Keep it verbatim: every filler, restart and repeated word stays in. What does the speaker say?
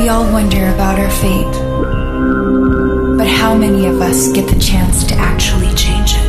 We all wonder about our fate, but how many of us get the chance to actually change it?